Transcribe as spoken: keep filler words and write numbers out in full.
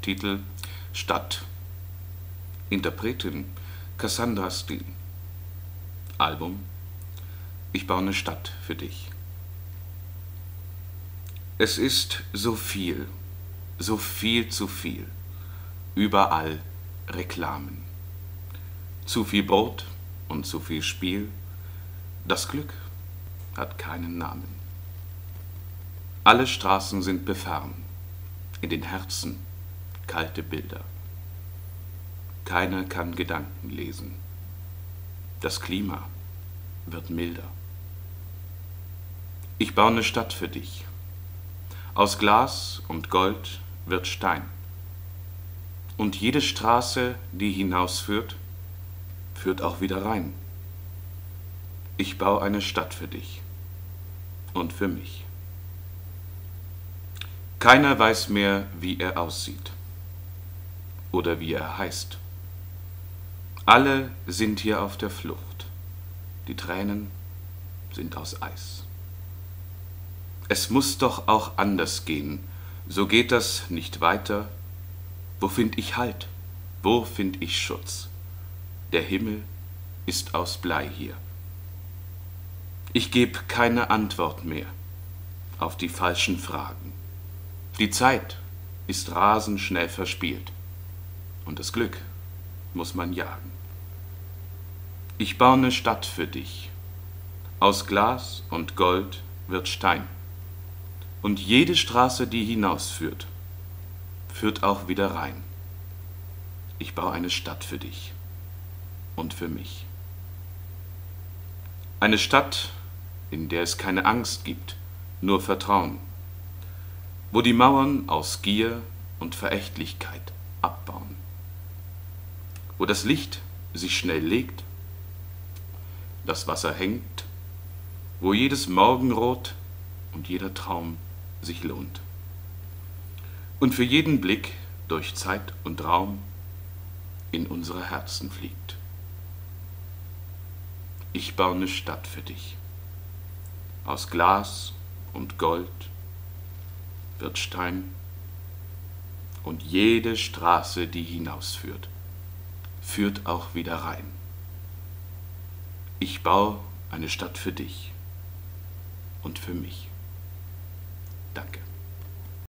Titel Stadt. Interpretin Cassandra Steen. Album Ich baue eine Stadt für dich. Es ist so viel, so viel zu viel. Überall Reklamen. Zu viel Brot und zu viel Spiel. Das Glück hat keinen Namen. Alle Straßen sind befahren, in den Herzen kalte Bilder. Keiner kann Gedanken lesen. Das Klima wird milder. Ich baue eine Stadt für dich. Aus Glas und Gold wird Stein. Und jede Straße, die hinausführt, führt auch wieder rein. Ich baue eine Stadt für dich und für mich. Keiner weiß mehr, wie er aussieht oder wie er heißt. Alle sind hier auf der Flucht. Die Tränen sind aus Eis. Es muss doch auch anders gehen. So geht das nicht weiter. Wo find ich Halt? Wo find ich Schutz? Der Himmel ist aus Blei hier. Ich geb keine Antwort mehr auf die falschen Fragen. Die Zeit ist rasend schnell verspielt und das Glück muss man jagen. Ich baue eine Stadt für dich. Aus Glas und Gold wird Stein. Und jede Straße, die hinausführt, führt auch wieder rein. Ich baue eine Stadt für dich und für mich. Eine Stadt, in der es keine Angst gibt, nur Vertrauen. Wo die Mauern aus Gier und Verächtlichkeit abbauen. Wo das Licht sich schnell legt, das Wasser hängt, wo jedes Morgenrot und jeder Traum sich lohnt. Und für jeden Blick durch Zeit und Raum in unsere Herzen fliegt. Ich baue eine Stadt für dich. Aus Glas und Gold wird Stein und jede Straße, die hinausführt, führt auch wieder rein. Ich baue eine Stadt für dich und für mich. Danke.